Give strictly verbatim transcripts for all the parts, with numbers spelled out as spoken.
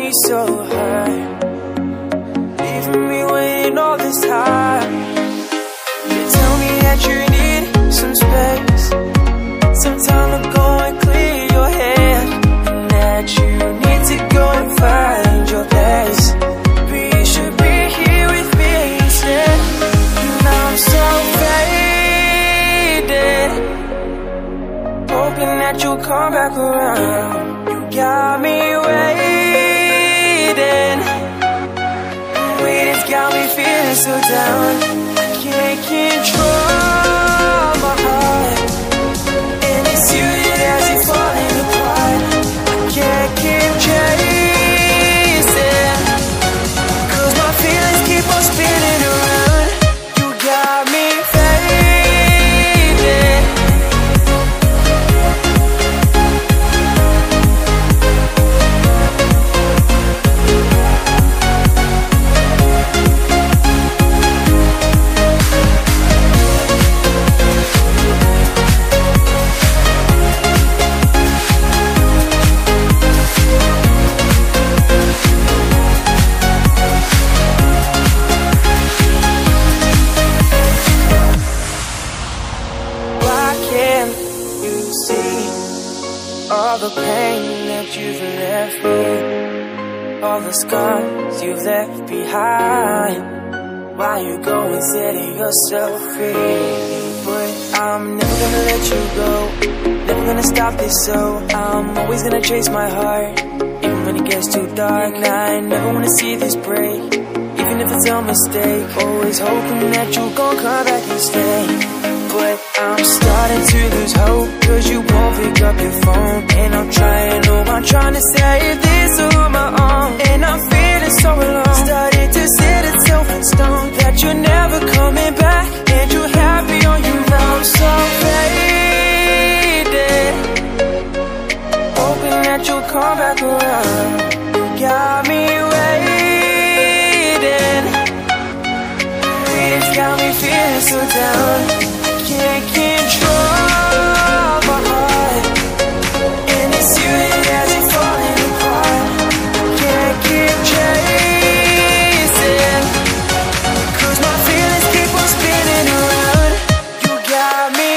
me so hurt, leaving me waiting all this time. You tell me that you need some space, some time to go and clear your head, and that you need to go and find your place. But you should be here with me instead. Now I'm so faded, hoping that you'll come back around. You got me waiting, waiting's got me feeling so down. I can't control my heart, and it's you that has it falling apart. I can't keep chasing, cause my feelings keep on spinning around. You got me faded. All the pain that you've left me, all the scars you've left behind. Why you go and setting yourself free? But I'm never gonna let you go, never gonna stop this, so I'm always gonna chase my heart, even when it gets too dark. And I never wanna see this break, even if it's a mistake. Always hoping that you'll gon' come back and stay. But I'm starting to lose hope, cause you won't pick up your phone. And I'm trying, oh, I'm trying to save this on my own. And I'm feeling so alone, starting to set itself in stone, that you're never coming back, and you're happy on your own. I'm so faded, hoping that you'll come back around. You got me waiting, it's got me feeling so down. Can't control my heart, and it's you that has it falling apart. Can't keep chasing, cause my feelings keep on spinning around. You got me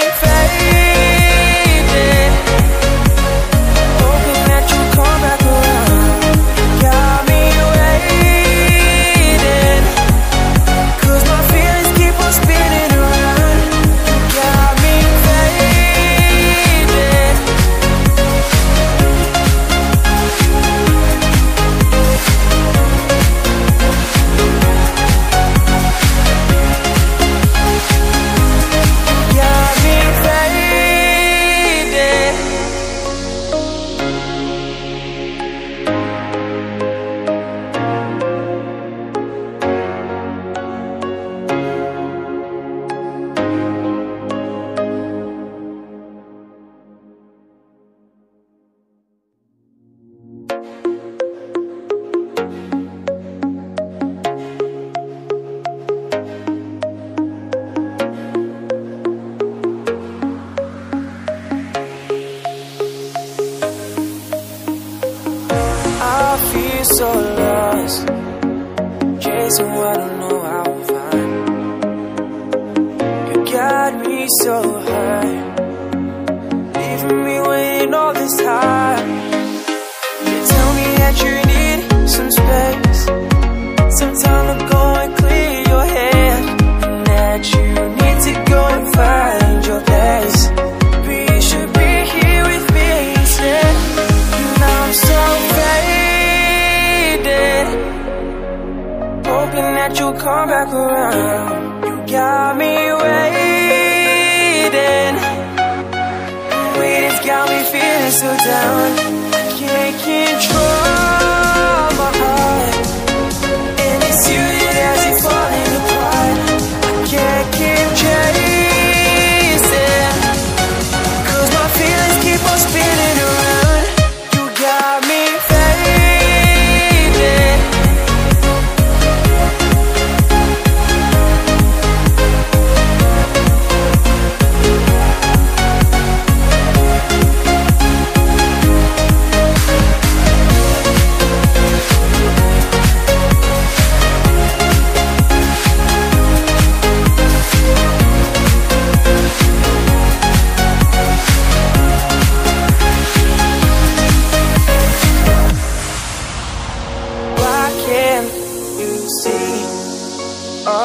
faded, hoping that you'll come back around. Got me waiting, cause my feelings keep on spinning around. So lost, chasing what I don't know how to find. You got me so hurt, leaving me waiting all this time. You tell me that you need some space, some time to go and clear your head, and that you need to go and find your place. But you should be here with me instead. Now I'm so faded, hoping that you'll come back around. You got me waiting, waiting's got me feeling so down. I can't control my heart, and it's you that has it falling apart. I can't keep chasing, cause my feelings keep on spinning around. You got me faded.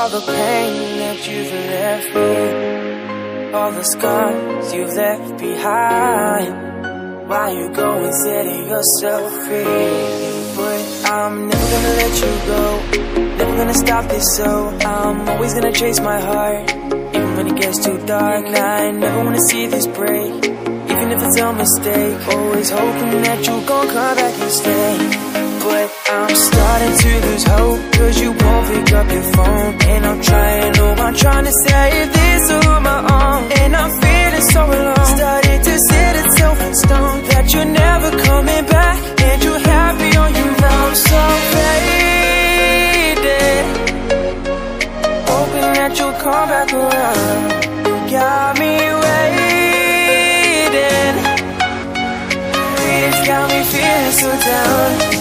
all the pain that you've left me, all the scars you've left behind. Why you going setting yourself free? But I'm never gonna let you go, never gonna stop this, so I'm always gonna chase my heart, even when it gets too dark. I never wanna see this break, even if it's a mistake. Always hoping that you gon' come back and stay. But I'm starting to lose hope, cause you won't pick up your phone. And I'm trying, oh, I'm trying to save this on my own. And I'm feeling so alone, starting to set itself in stone, that you're never coming back, and you're happy on your own. I'm so faded, hoping that you'll come back around. You got me waiting, it's got me feeling so down.